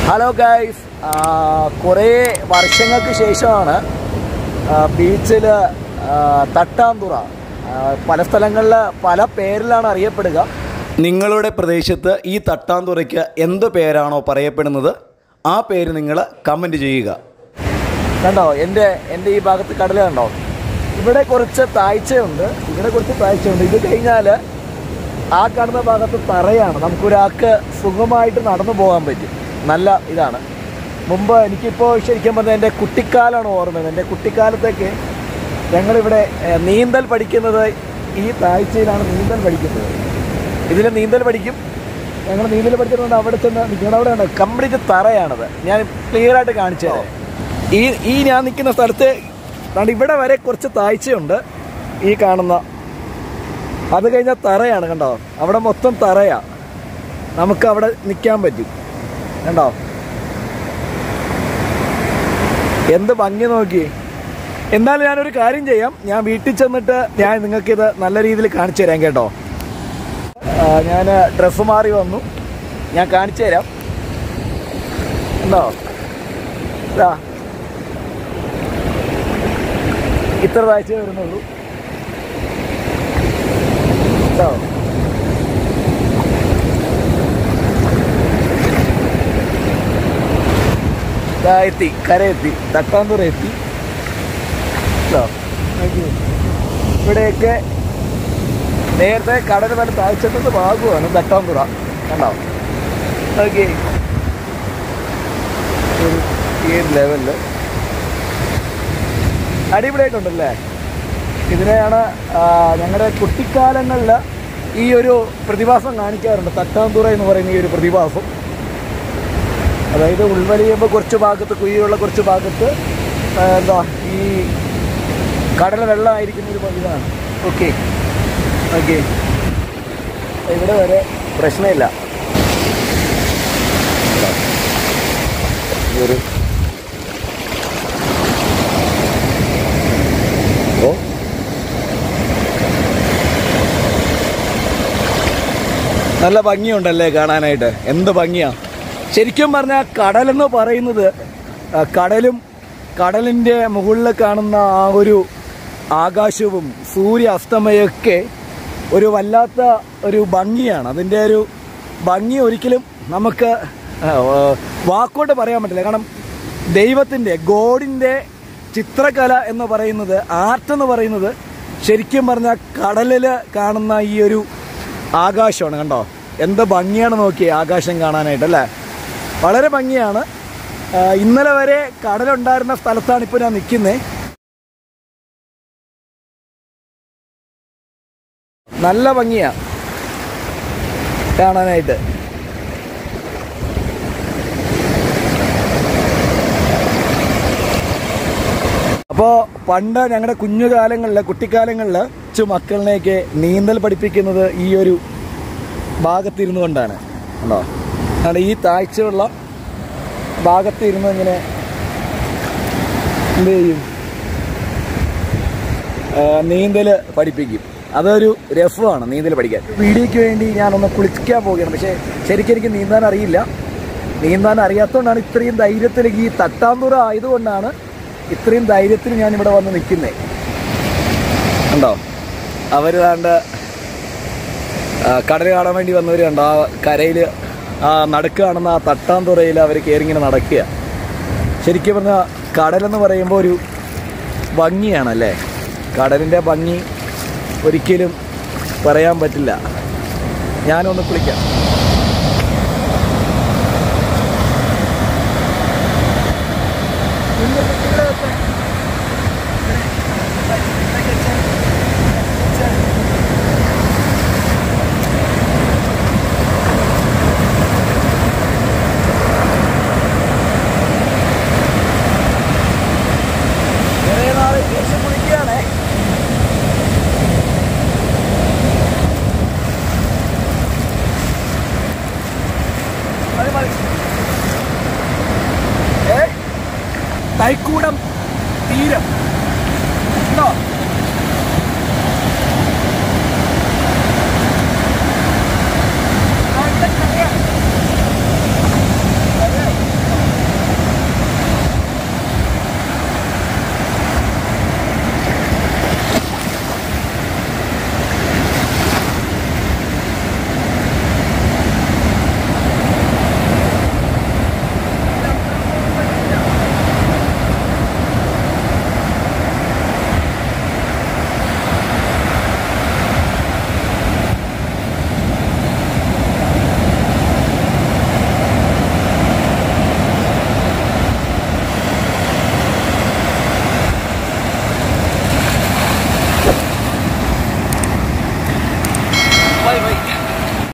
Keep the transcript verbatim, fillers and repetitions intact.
Hello guys, കുറേ വർഷങ്ങൾക്ക് ശേഷമാണ് ബീച്ചിൽ തട്ടാന്തുറ. പല സ്ഥലങ്ങളിൽ പല പേരിലാണ് അറിയപ്പെടുക. നിങ്ങളുടെ പ്രദേശത്ത് ഈ തട്ടാന്തുറയ്ക്ക് എന്ത് പേരാണോ പറയപ്പെടുന്നത് ആ പേര് നിങ്ങൾ കമൻറ്റ് ചെയ്യുക. കണ്ടോ, എൻ്റെ എൻ്റെ ഈ ഭാഗത്ത് കടൽ കണ്ടോ, ഇവിടെ കുറച്ച് താഴ്ചയുണ്ട്, ഇവിടെ കുറച്ച് താഴ്ചയുണ്ട്. ഇത് കഴിഞ്ഞാൽ ആ കാണുന്ന ഭാഗത്ത് തറയാണ്. നമുക്കൊരാൾക്ക് സുഖമായിട്ട് നടന്നു പോകാൻ പറ്റും. നല്ല ഇതാണ്. മുമ്പ് എനിക്കിപ്പോൾ ശരിക്കും പറഞ്ഞാൽ എൻ്റെ കുട്ടിക്കാലമാണ് ഓർമ്മ. എൻ്റെ കുട്ടിക്കാലത്തേക്ക് ഞങ്ങളിവിടെ നീന്തൽ പഠിക്കുന്നത് ഈ താഴ്ചയിലാണ് നീന്തൽ പഠിക്കുന്നത്. ഇതിൽ നീന്തൽ പഠിക്കും. ഞങ്ങൾ നീന്തൽ പഠിച്ചിട്ടുണ്ട്. അവിടെ ചെന്ന് നിൽക്കുന്നത് അവിടെയാണ്, കംപ്ലീറ്റ് തറയാണത്. ഞാൻ ക്ലിയറായിട്ട് കാണിച്ചു തരാം. ഈ ഈ ഞാൻ നിൽക്കുന്ന സ്ഥലത്ത് ഇവിടെ വരെ കുറച്ച് താഴ്ചയുണ്ട്. ഈ കാണുന്ന അത് കഴിഞ്ഞാൽ തറയാണ്. കണ്ടോ, അവിടെ മൊത്തം തറയാണ്. നമുക്ക് അവിടെ നിൽക്കാൻ പറ്റും. കണ്ടോ എന്ത് ഭംഗി നോക്കി. എന്നാലും ഞാനൊരു കാര്യം ചെയ്യാം, ഞാൻ വീട്ടിൽ ചെന്നിട്ട് ഞാൻ നിങ്ങൾക്കിത് നല്ല രീതിയിൽ കാണിച്ചു തരാം കേട്ടോ. ഞാൻ ഡ്രസ്സ് മാറി വന്നു, ഞാൻ കാണിച്ചു തരാം. ഉണ്ടോ, ഇതാ ഇത്ര താഴ്ച വരുന്നുള്ളൂ കേട്ടോ. എത്തി, കരയെത്തി, തട്ടാന്തുറ എത്തി. ഇവിടെയൊക്കെ നേരത്തെ കടൽ നല്ല താഴ്ചത്തെ ഭാഗമാണ് തട്ടാന്തുറ. കണ്ടോ, ഓക്കെ. ഈ ലെവലില് അടിപൊളിയായിട്ടുണ്ടല്ലേ. ഇതിനെയാണ് ഞങ്ങളുടെ കുട്ടിക്കാലങ്ങളിൽ ഈ ഒരു പ്രതിഭാസം കാണിക്കാറുണ്ട്, തട്ടാന്തുറ എന്ന് പറയുന്ന ഈ ഒരു പ്രതിഭാസം. അതായത് ഉൾവലിയുമ്പോൾ കുറച്ച് ഭാഗത്ത്, കുഴിയുള്ള കുറച്ച് ഭാഗത്ത് എന്താ ഈ കടൽ വെള്ളമായിരിക്കുന്ന ഒരു ഇതാണ്. ഓക്കെ ഓക്കെ, ഇവിടെ വരെ പ്രശ്നമില്ല. ഒരു ഓ നല്ല ഭംഗിയുണ്ടല്ലേ കാണാനായിട്ട്. എന്ത് ഭംഗിയാ ശരിക്കും പറഞ്ഞാൽ. കടലെന്ന് പറയുന്നത്, കടലും കടലിൻ്റെ മുകളിൽ കാണുന്ന ആ ഒരു ആകാശവും സൂര്യ അസ്തമയൊക്കെ ഒരു വല്ലാത്ത ഒരു ഭംഗിയാണ്. അതിൻ്റെ ഒരു ഭംഗി ഒരിക്കലും നമുക്ക് വാക്കോട്ട് പറയാൻ പറ്റില്ല. കാരണം ദൈവത്തിൻ്റെ, ഗോഡിൻ്റെ ചിത്രകല എന്ന് പറയുന്നത്, ആർട്ട് എന്ന് പറയുന്നത് ശരിക്കും പറഞ്ഞാൽ കടലിൽ കാണുന്ന ഈ ഒരു ആകാശമാണ്. കണ്ടോ എന്ത് ഭംഗിയാണ് നോക്കിയേ ആകാശം കാണാനായിട്ട് അല്ലേ. വളരെ ഭംഗിയാണ്. ഇന്നലെ വരെ കടലുണ്ടായിരുന്ന സ്ഥലത്താണ് ഇപ്പോൾ ഞാൻ നിൽക്കുന്നത്. നല്ല ഭംഗിയാണ് കാണാനായിട്ട്. അപ്പോൾ പണ്ട് ഞങ്ങളുടെ കുഞ്ഞുകാലങ്ങളിൽ, കുട്ടിക്കാലങ്ങളിൽ ചു മക്കളിനെയൊക്കെ നീന്തൽ പഠിപ്പിക്കുന്നത് ഈ ഒരു ഭാഗത്തിരുന്നു കൊണ്ടാണ്. ഉണ്ടോ, ആണ് ഈ താഴ്ചയുള്ള ഭാഗത്ത് ഇരുന്ന് ഇങ്ങനെ എന്ത് ചെയ്യും, നീന്തൽ പഠിപ്പിക്കും. അതൊരു രസമാണ് നീന്തൽ പഠിക്കാൻ. വീഡിയോയ്ക്ക് വേണ്ടി ഞാനൊന്ന് കുളിക്കാൻ പോവുകയാണ്. പക്ഷേ ശരിക്കും എനിക്ക് നീന്താൻ അറിയില്ല. നീന്താൻ അറിയാത്തതുകൊണ്ടാണ് ഇത്രയും ധൈര്യത്തിൽ, ഈ തട്ടാന്തുറ ആയതുകൊണ്ടാണ് ഇത്രയും ധൈര്യത്തിൽ ഞാനിവിടെ വന്ന് നിൽക്കുന്നത്. ഉണ്ടോ, അവർ കണ്ട് കടൽ കാണാൻ വേണ്ടി വന്നവർ കണ്ടോ, ആ കരയിൽ ആ നടുക്ക് കാണുന്ന ആ തട്ടാന്തുറയിൽ അവർ കയറിങ്ങനെ നടക്കുക. ശരിക്കും പറഞ്ഞാൽ കടലെന്ന് പറയുമ്പോൾ ഒരു ഭംഗിയാണല്ലേ. കടലിൻ്റെ ഭംഗി ഒരിക്കലും പറയാൻ പറ്റില്ല. ഞാനൊന്ന് കുളിക്കാം. തൈക്കൂടം